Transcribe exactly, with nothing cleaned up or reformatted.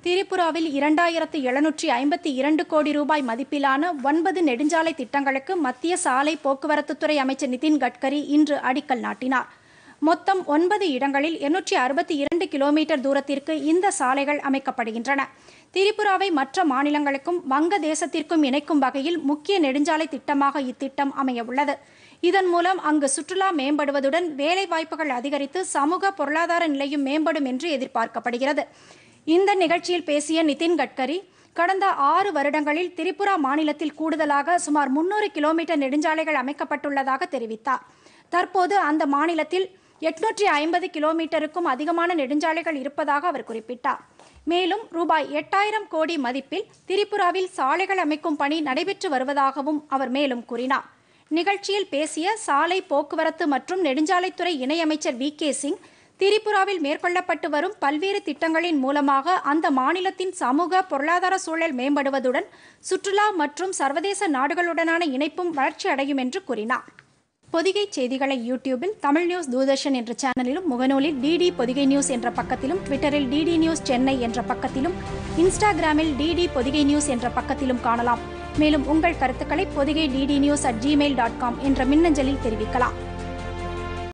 திரிபுராவில் இரண்டாயிரத்து எழுநூற்றி ஐம்பத்தி இரண்டு கோடி ரூபாய் மதிப்பிலான ஒன்பது நெடுஞ்சாலை திட்டங்களுக்கு மத்திய சாலை போக்குவரத்துத்துறை அமைச்சர் நிதின் கட்கரி இன்று அடிக்கல் நாட்டினார். மொத்தம் ஒன்பது இடங்களில் எண்ணூற்றி அறுபத்தி இரண்டு கிலோமீட்டர் தூரத்திற்கு இந்த சாலைகள் அமைக்கப்படுகின்றன. திரிபுராவை மற்ற மாநிலங்களுக்கும் வங்கதேசத்திற்கும் இணைக்கும் வகையில் முக்கிய நெடுஞ்சாலை திட்டமாக இத்திட்டம் அமைய உள்ளது. இதன் மூலம் அங்கு சுற்றுலா மேம்படுவதுடன் வேலைவாய்ப்புகள் அதிகரித்து சமூக பொருளாதார நிலையும் மேம்படும் என்று எதிர்பார்க்கப்படுகிறது. இந்த நிகழ்ச்சியில் பேசிய நிதின் கட்கரி, கடந்த ஆறு வருடங்களில் திரிபுரா மாநிலத்தில் கூடுதலாக சுமார் முன்னூறு கிலோமீட்டர் நெடுஞ்சாலைகள் அமைக்கப்பட்டுள்ளதாக தெரிவித்தார். தற்போது அந்த மாநிலத்தில் எட்நூற்றி ஐம்பது கிலோமீட்டருக்கும் அதிகமான நெடுஞ்சாலைகள் இருப்பதாக அவர் குறிப்பிட்டார். மேலும் ரூபாய் எட்டாயிரம் கோடி மதிப்பில் திரிபுராவில் சாலைகள் அமைக்கும் பணி நடைபெற்று வருவதாகவும் அவர் மேலும் கூறினார். நிகழ்ச்சியில் பேசிய சாலை போக்குவரத்து மற்றும் நெடுஞ்சாலைத்துறை இணையமைச்சர் வி கே சிங், திரிபுராவில் மேற்கொள்ளப்பட்டு வரும் பல்வேறு திட்டங்களின் மூலமாக அந்த மாநிலத்தின் சமூக பொருளாதார சூழல் மேம்படுவதுடன் சுற்றுலா மற்றும் சர்வதேச நாடுகளுடனான இணைப்பும் வளர்ச்சி அடையும் என்று கூறினார். பொதிகை செய்திகளை யூடியூபில் தமிழ் நியூஸ் தூர்தர்ஷன் என்ற சேனலிலும், முகநூலில் டிடி பொதிகை நியூஸ் என்ற பக்கத்திலும், ட்விட்டரில் டிடி நியூஸ் சென்னை என்ற பக்கத்திலும், இன்ஸ்டாகிராமில் டிடி பொதிகை நியூஸ் என்ற பக்கத்திலும் காணலாம். மேலும் உங்கள் கருத்துக்களை Podhigai DD news at Gmail dot com என்ற மின்னஞ்சலில் தெரிவிக்கலாம்.